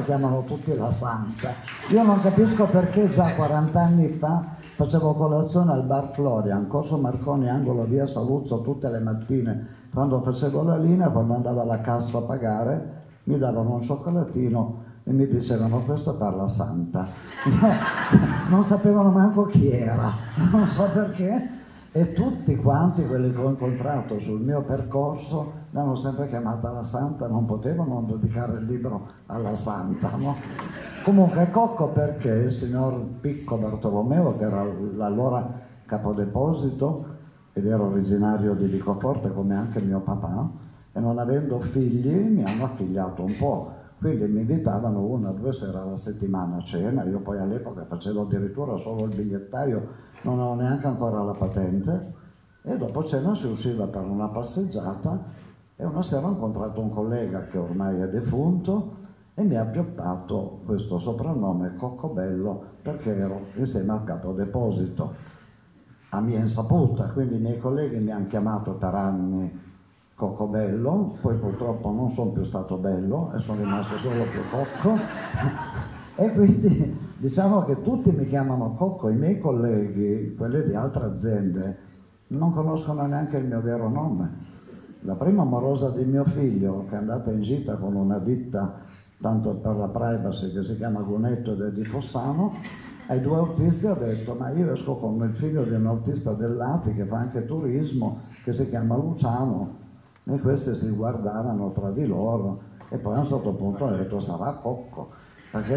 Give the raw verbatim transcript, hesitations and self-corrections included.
chiamano tutti la Santa. Io non capisco perché già quaranta anni fa facevo colazione al bar Florian, Corso Marconi, angolo via Saluzzo, tutte le mattine. Quando facevo la linea, quando andavo alla cassa a pagare, mi davano un cioccolatino e mi dicevano: questo per la Santa. Non sapevano manco chi era, non so perché. E tutti quanti quelli che ho incontrato sul mio percorso mi hanno sempre chiamata la Santa, non potevano dedicare il libro alla Santa, no? Comunque Cocco perché il signor Picco Bartolomeo, che era l'allora capodeposito ed era originario di Vicoforte come anche mio papà, e non avendo figli mi hanno affiliato un po', quindi mi invitavano una o due sere alla settimana a cena. Io poi all'epoca facevo addirittura solo il bigliettaio, non avevo neanche ancora la patente, e dopo cena si usciva per una passeggiata e una sera ho incontrato un collega che ormai è defunto e mi ha appioppato questo soprannome Coccobello perché ero insieme al capodeposito a mia insaputa, quindi i miei colleghi mi hanno chiamato per anni Coccobello, poi purtroppo non sono più stato bello e sono rimasto solo più Cocco e quindi diciamo che tutti mi chiamano Cocco. I miei colleghi, quelli di altre aziende, non conoscono neanche il mio vero nome. La prima amorosa di mio figlio, che è andata in gita con una ditta, tanto per la privacy, che si chiama Gunetto ed è di Fossano, ai due autisti ha detto: ma io esco con il figlio di un autista dell'A T I che fa anche turismo, che si chiama Luciano. E questi si guardavano tra di loro e poi a un certo punto ho detto: sarà Cocco, perché